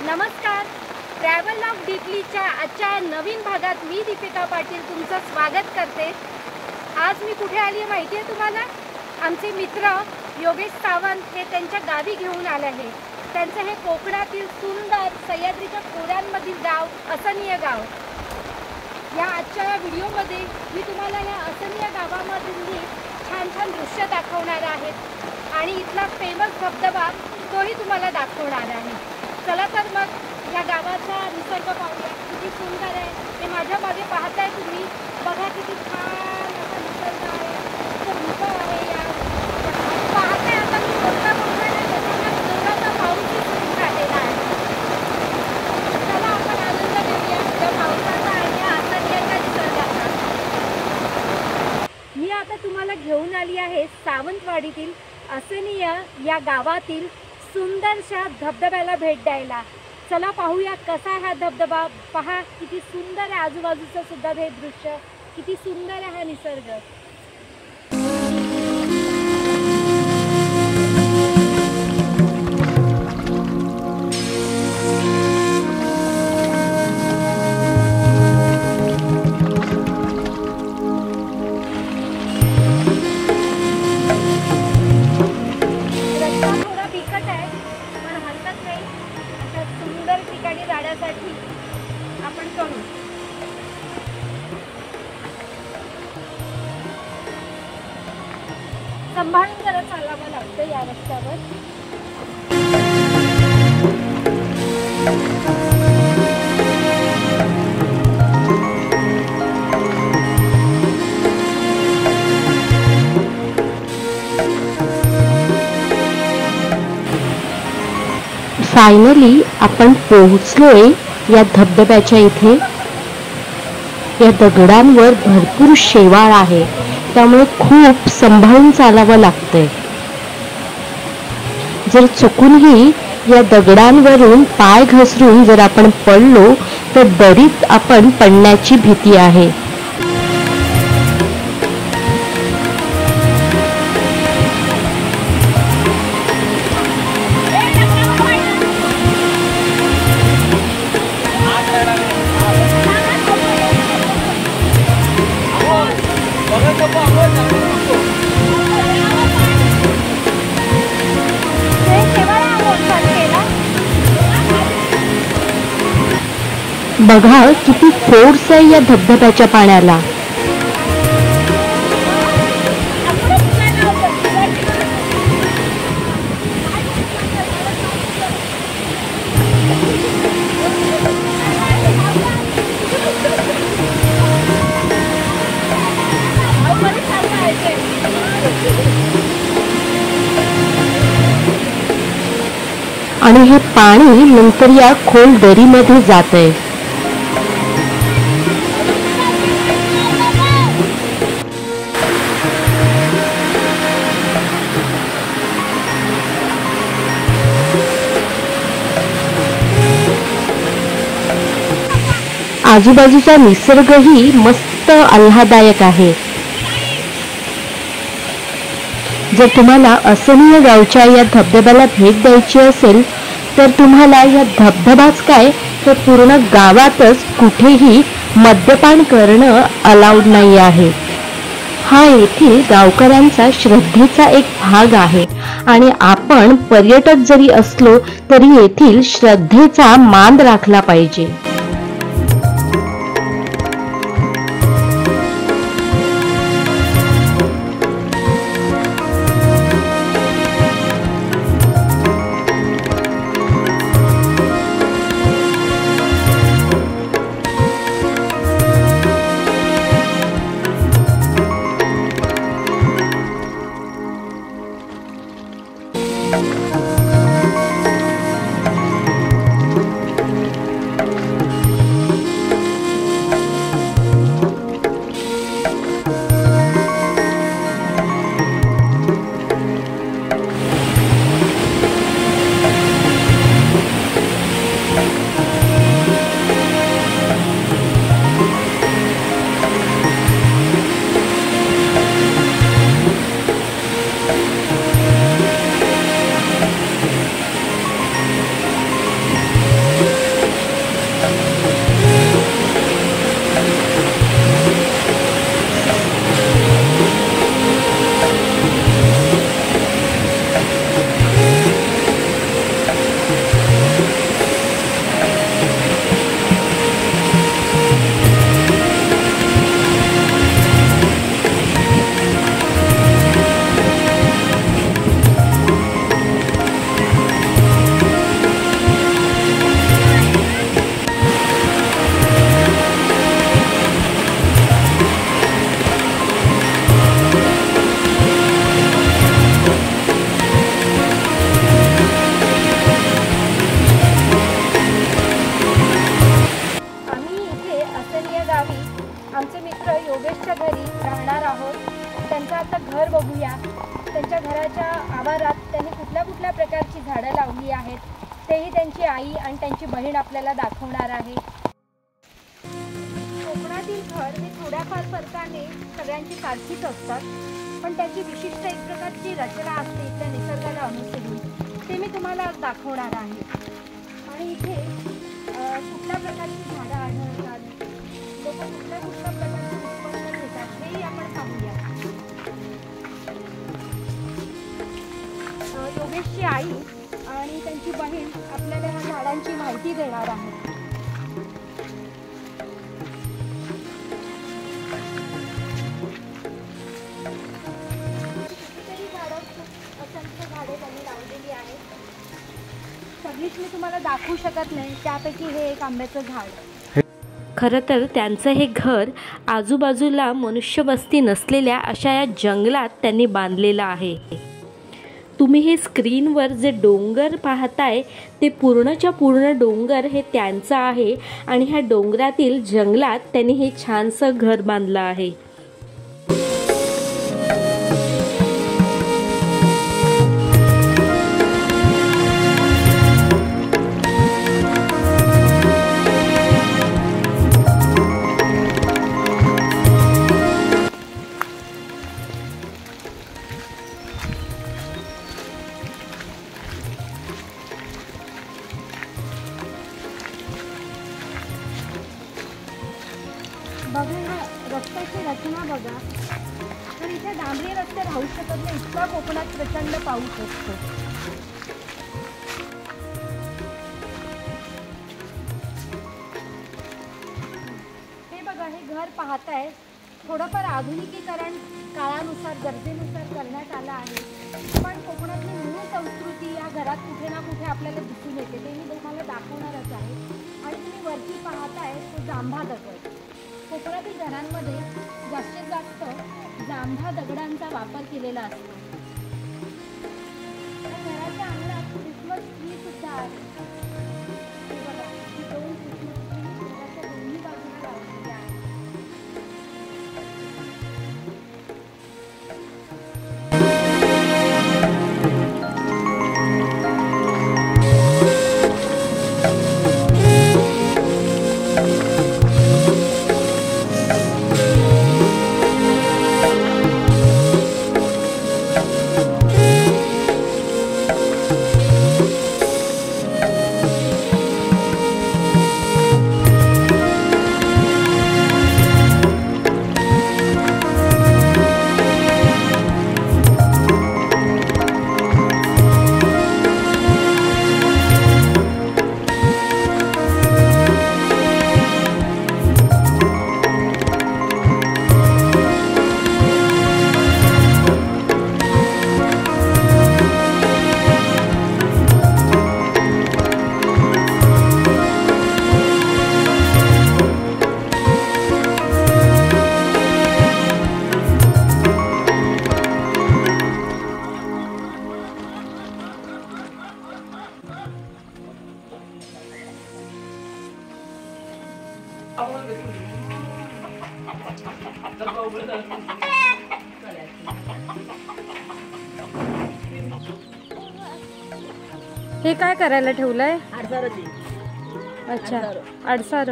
नमस्कार. Travel of डीपलीच्या आजच्या नवीन भागात मी दीपिका पाटील तुमचं स्वागत करते. आज मी कुठे आली आहे माहिती आहे तुम्हाला? आमचे मित्र योगेश सावंत हे त्यांच्या गावी घेऊन आले आहे. त्यांचं हे कोकणातील सुंदर सह्याद्रीच्या खोऱ्यांमधील गाव असनिय गाव. या आजच्या व्हिडिओमध्ये मी तुम्हाला या असनिय गावामधील छान छान दृश्य दाखवणार आहेत आणि इथला फेमस धबधबा तोही तुम्हाला दाखवणार आहे. चला तर मग या गावाचा निसर्ग पाहूया. किती सुंदर आहे हे माझ्या मागे पाहताय तुम्ही. बघा किती छान असा निसर्ग आहे. खूप आहे या पाहताय. आता मी कोकणा जोराचा पाऊसही सुरू झालेला आहे. चला आपण आनंद घेऊया या पावसाचा आणि या असनियच्या निसर्गाचा. मी आता तुम्हाला घेऊन आली आहे सावंतवाडीतील असनिय या गावातील सुंदरशा धबधब्याला भेट द्यायला. चला पाहूया कसा हा धबधबा. पहा किती सुंदर आहे. आजूबाजूचं सुद्धा हे दृश्य किती सुंदर आहे हा निसर्ग. आपण करू. सांभाळून जरा चालावं लागतं या रस्त्यावर. फायनली आपण पोहोचलोय या धबधब्याच्या इथे. या दगडांवर भरपूर शेवाळ आहे, त्यामुळे खूप सांभाळून चालावं लागतंय. जर चुकूनही या दगडांवरून पाय घसरून जर आपण पडलो तर दरीत आपण पडण्याची भीती आहे. बघा किती फोर्स आहे या धबधब्याच्या पाण्याला. आणि हे पाणी नंतर या खोल दरीमध्ये जातंय. आजूबाजूचा निसर्गही मस्त आल्हाददायक आहे. जर तुम्हाला असनिय गावच्या या धबधब्याला भेट द्यायची असेल तर तुम्हाला या धबधबाच काय तर पूर्ण गावातच कुठेही मद्यपान करणं अलाउड नाही आहे. हा येथील गावकऱ्यांचा श्रद्धेचा एक भाग आहे आणि आपण पर्यटक जरी असलो तरी येथील श्रद्धेचा मान राखला पाहिजे. घर बघूया. त्यांच्या घराच्या आवारात त्यांनी कुठल्या कुठल्या प्रकारची झाडं लावली आहेत तेही त्यांची आई आणि त्यांची बहीण आपल्याला दाखवणार आहे. कोकणातील घर हे थोड्याफार फरकाने सगळ्यांची सारखीच असतात, पण त्याची विशिष्ट एक प्रकारची रचना असते इथल्या निसर्गाला अनुसरून. ते मी तुम्हाला आज दाखवणार आहे. आणि इथे कुठल्या प्रकारची झाडं आढळतात, लोक कुठल्या कुठल्या प्रकारचे उत्पन्न घेतात हेही आपण पाहूया. योगेशची आई आणि त्यांची बहीण आपल्याला ह्या झाडांची माहिती देणार आहे. कितीतरी झाडं, असंख्य झाडे त्यांनी लावलेली आहेत. सगळीच मी तुम्हाला दाखवू शकत नाही, त्यापैकी हे एक आंब्याचं झाड. खरं तर त्यांचं हे घर आजूबाजूला मनुष्यवस्ती नसलेल्या अशा या जंगलात त्यांनी बांधलेलं आहे. तुम्ही हे स्क्रीनवर जे डोंगर पाहताय ते पूर्णच्या पूर्ण डोंगर हे त्यांचं आहे आणि ह्या डोंगरातील जंगलात त्यांनी हे छानसं घर बांधलं आहे. बघा ह्या रस्त्याची रचना बघा. तर इथे डांबरी रस्ते राहू शकत नाही, इतका कोकणात प्रचंड पाऊस असतो. हे बघा, हे घर पाहताय थोडंफार आधुनिकीकरण काळानुसार गरजेनुसार करण्यात आलं आहे, पण कोकणातली मूळ संस्कृती या घरात कुठे ना कुठे आपल्याला दिसून येते. ते मी तुम्हाला दाखवणारच आहे. आणि तुम्ही वरती पाहताय तो जांभा दगड. कोकणातील घरांमध्ये जास्तीत जास्त जांभा दगडांचा वापर केलेला असतो. या घराच्या अंगणात क्रिसमस ट्री सुद्धा आहे. हे बघा, ही दोन क्रिसमस ट्री घराच्या दोन्ही बाजूला लावलेली आहे. हे काय करायला ठेवलंय? अच्छा, आडसार.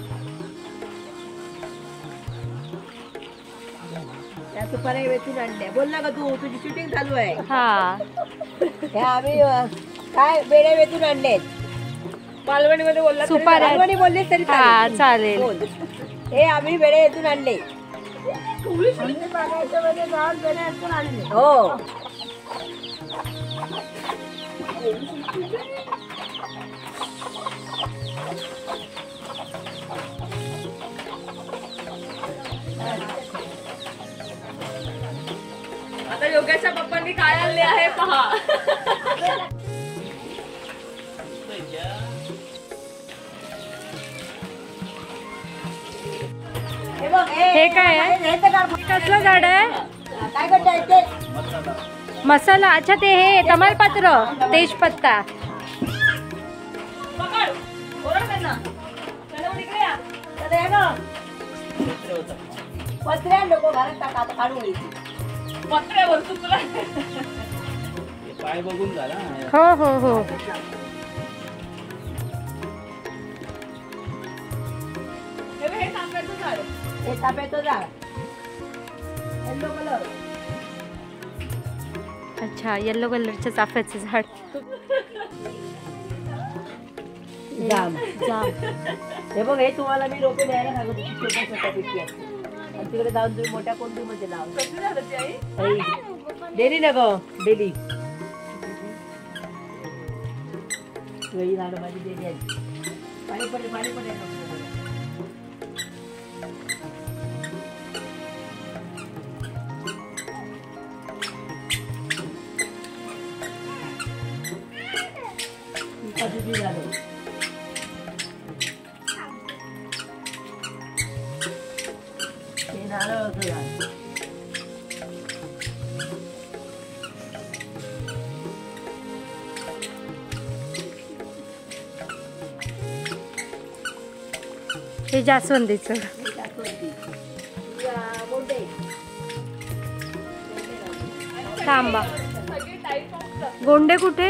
त्या तुपाऱ्या वेचून आणल्या. बोल ना ग तू, तुझी शूटिंग चालू आहे. हा, ह्या आम्ही काय बेड्या वेचून आणलेत. मालवणीमध्ये बोलला तरी सुपाऱ्या. मालवणी बोलले तरी हा, चालेल. बोल. हे आम्ही बेडे वेचून आणले. हो. आता योगेशच्या पप्पांनी काय आणले आहे पहा. हे काय आहे? कसलं झाड आहे? काय करताय ते? मसाला. अच्छा, ते हे तमालपत्र, तेजपत्ता. पकड, ओरड त्यांना. चला मग इकडे या. तर हे ना, पत्र्या नको घरात टाका, आता काढून घ्यायची. पत्र्यावर चुकला. पाय बघून झाला. हो हो हो. हे तांब्याचं झाड. हे तांब्याचं झाड. Yellow colour. अच्छा, येलो कलरच्या चाफ्याचं झाड. जाम. जाम. हे बघ, हे तुम्हाला मी रोपे द्यायला सांगत होती, छोट्या छोट्या पिशवी असतात. आणि तिकडे जाऊन तुम्ही मोठ्या कोंडीमध्ये लावा. कसली झाडाची आई? डेली ना ग, डेली. वेळी झाड माझी डेली आहे. पाणी पडेल, पाणी पडेल. झालं. हे नारळाचं झाड. हे जास्वंदीचं. थांबा. सगळे टाईप ऑफ गोंडे कुठे?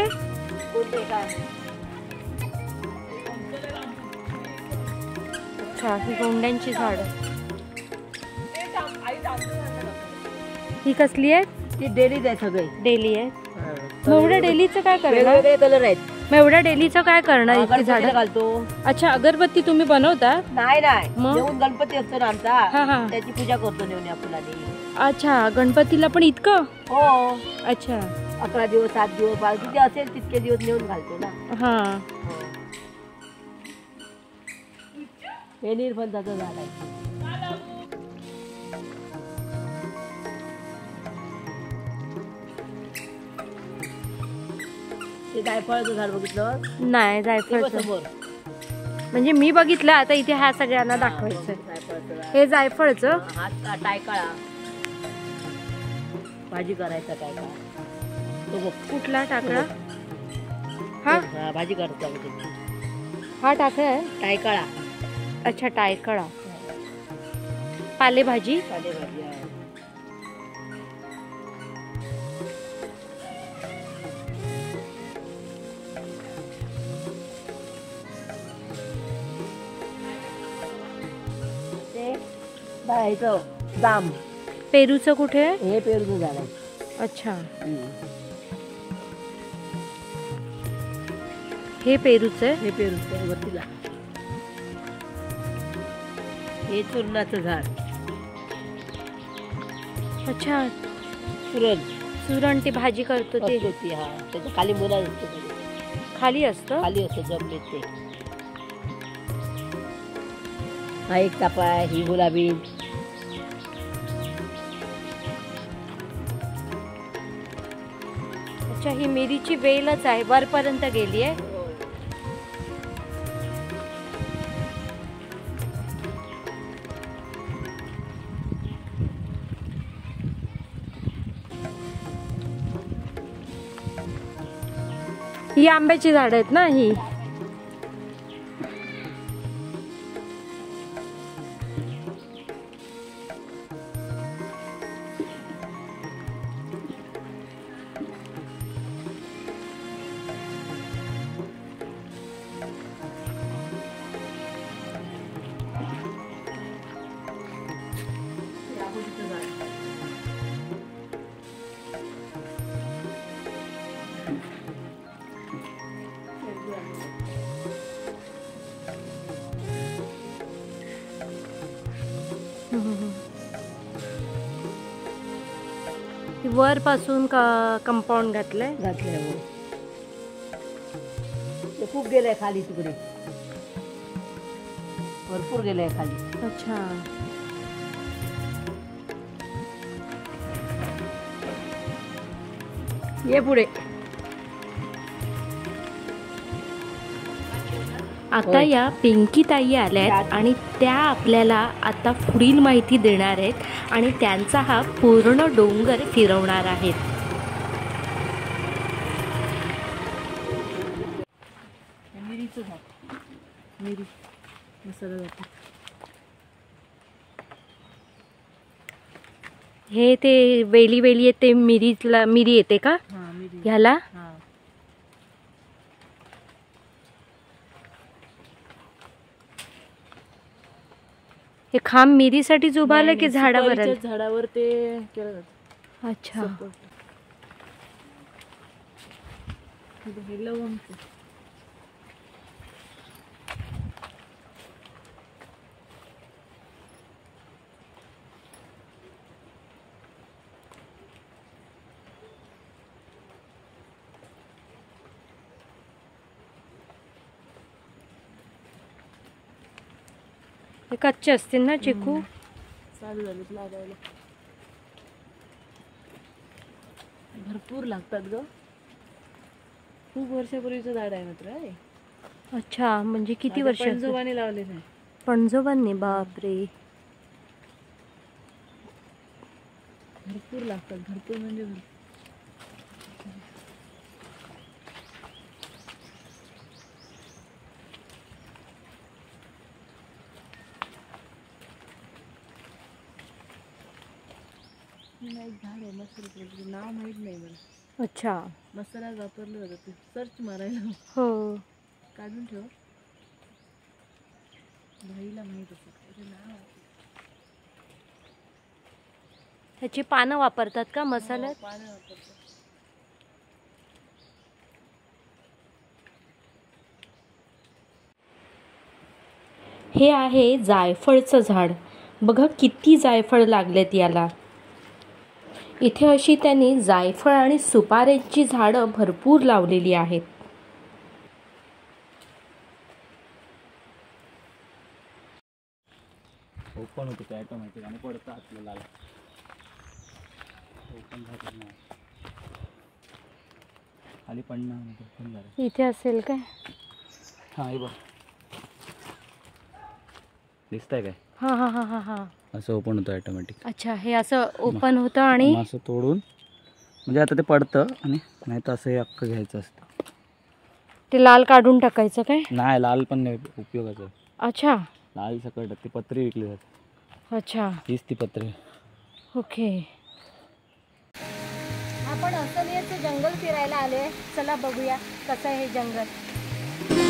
अच्छा, ही गोंड्यांची झाड. ते आई जांभूळ झाड. ही कसली आहे? ती डेलीच आहे सगळे. डेली आहे. मग एवढ्या डेलीचं काय करणार? वेगवेगळे कलर आहेत. मग एवढ्या डेलीचं काय करणार इतकी गणपतीला झाड? घालतो. अच्छा, अगरबत्ती तुम्ही बनवता? नाही नाही, मग? जेवण गणपती असतो ना हा, हा. आमचा, त्याची पूजा करतो नेऊन या फुलाने. अच्छा, गणपतीला पण इतकं? हो, अच्छा. 11 दिवस 7 दिवस 5 जिथे असेल तितके दिवस नेऊन घालतो ना. हा. हे निर्बंधाचं झाड आहे. ते जायफळाचं झाड बघितलं? नाही, ते बघ जायफळचं. समोर. म्हणजे मी बघितलं, आता इथे ह्या सगळ्यांना दाखवायचं. जायफळाचं झाड. हे जायफळचं. हा टायकाळा. भाजी करायचा टायकाळा. तो बघ. कुठला टाकळा? हा, हा, भाजी करतो आम्ही त्याची. हा टाकळा आहे. टायकाळा. अच्छा, टायकळा. पालेभाजी. पालेभाजी आहे. ते ह्याचं जाम. पेरूचं कुठे? हे पेरूचं झाड आहे. अच्छा, हे पेरूचं आहे. हे पेरूचं वरतीला. हे चूर्णाचं झाड. अच्छा, पुरण सुरण ती भाजी करतो ते असतो ती. हा, त्याच्या खाली मुला असतो. खाली असतं. खाली असतो जमले ते. हा एक चाफा आहे. ही गुलाबी. अच्छा, ही मिरीची वेलच आहे, वरपर्यंत गेली आहे. ही आंब्याची झाड आहेत ना ही? वर पासून कंपाऊंड घातलंय. घातल्यावर ते खूप गेलंय खाली तिकडे. भरपूर गेलंय खाली. अच्छा, ये पुढे. आता या पिंकी ताई आल्यात आणि त्या आपल्याला आता पुढील माहिती देणार आहेत आणि त्यांचा हा पूर्ण डोंगर फिरवणार आहेत. मिरीचं झाड. मिरी मसाला जातो. हे ते वेली वेली येते मिरीला मिरी येते का हा मिरी. ह्याला? हा हे खांब मिरीसाठी उभारलं की नाही, झाडावर आलं? सुपारीच्या झाडावर ते केलं जातं. अच्छा. Support. हे लवंग. हे कच्चे असतील ना चिकू? चालू झालेत लागायला. भरपूर लागतात ग. खूप वर्षापूर्वीचं झाड आहे मात्र आहे. अच्छा, म्हणजे किती माझ्या वर्ष? पणजोबाने लावले नाही. पणजोबांनी? बापरे. भरपूर लागतात. भरपूर म्हणजे भरपूर. एक झाड आहे मस्त, नाव माहित नाही मला. अच्छा. मसाला वापरलं जातं ते. सर्च मारायला हो. काढून ठेव. भाईला माहित असतं त्याचं नाव आहे. ह्याची पानं वापरतात का मसाल्यात? पानं वापरतात. हे आहे जायफळचं झाड. बघा किती जायफळ लागलेत याला. इथे अशी त्यांनी जायफळ आणि सुपाऱ्यांची झाडं भरपूर लावलेली आहेत. ओपन होतं ते ऑटोमॅटिक आणि पडतं आपल्याला. ओपन झालं नाही खाली पडणार नाही. ओपन झालं. इथे असेल काय? हां हे बघ दिसतंय काय? हा हा हा हा हा. असं ओपन होतं ऑटोमॅटिक. अच्छा, हे असं ओपन होतं आणि असं तोडून म्हणजे आता ते पडतं आणि नाही तर असं हे अख्खं घ्यायचं असतं. ते लाल काढून टाकायचं काय? नाही लाल पण नाही उपयोगाचं. अच्छा. लाल सकट ती पत्री विकली जाते. अच्छा. हीच ती पत्री. ओके. आपण असलियतचं जंगल फिरायला आले. चला बघूया कसं आहे हे जंगल.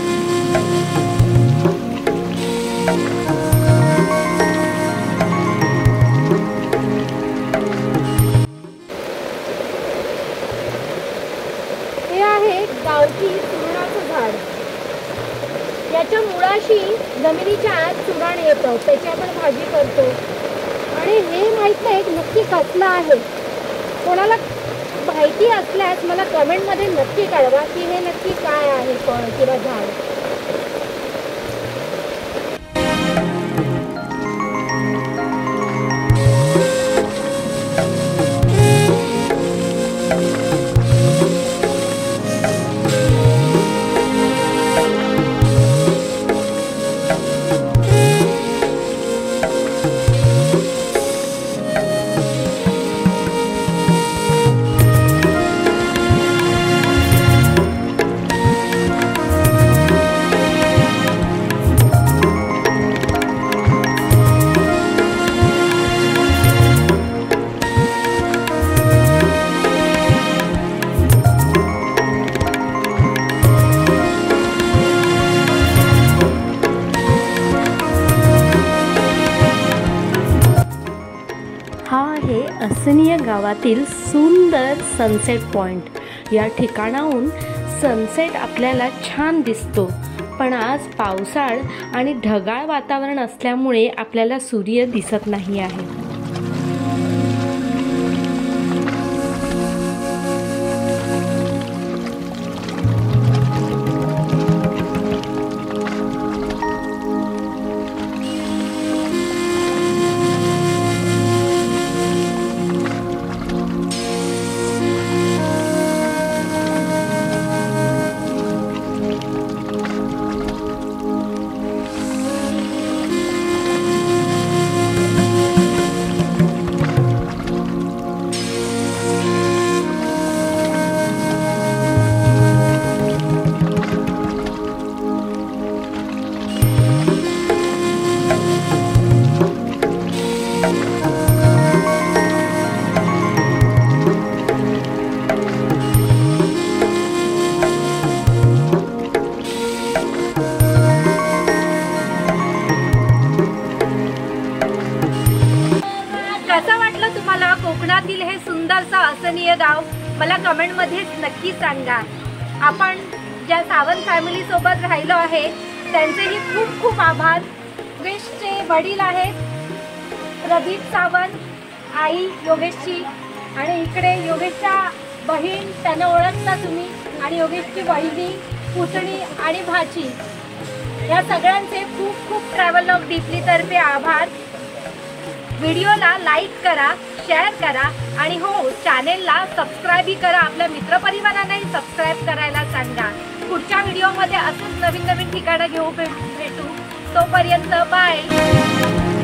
हे आहे गावठी सुरणाचं झाड. याच्या मुळाशी जमिनीच्या आत सुरण येतं, त्याची आपण भाजी करतो. आणि हे माहीत नाही नक्की कसलं आहे. कोणाला माहिती असल्यास मला कमेंटमध्ये नक्की कळवा की हे नक्की काय आहे फळ किंवा झाड. हा आहे असनिया गावातील सुंदर सनसेट पॉइंट. या ठिकाणाहून सनसेट आपल्याला छान दिसतो. पण आज पावसाळ आणि ढगाळ वातावरण असल्यामुळे आपल्याला सूर्य दिसत नाही आहे. तुमचं गाव मला कमेंटमध्येच नक्की सांगा. आपण ज्या सावंत फॅमिली सोबत राहिलो आहे त्यांचेही खूप खूप आभार. योगेशचे वडील आहेत प्रदीप सावंत, आई योगेशची, आणि इकडे योगेशच्या बहीण, त्यांना ओळखता तुम्ही, आणि योगेशची बहिणी, पुतणी आणि भाची, या सगळ्यांचे खूप खूप ट्रॅव्हल लॉग डीपली तर्फे आभार. व्हिडिओला लाईक करा, शेअर करा, आणि हो, चॅनेलला सबस्क्राईबही करा. आपल्या मित्रपरिवारांनाही सबस्क्राईब करायला सांगा. पुढच्या व्हिडिओमध्ये असेच नवीन नवीन ठिकाणं घेऊ भेटू. तोपर्यंत बाय.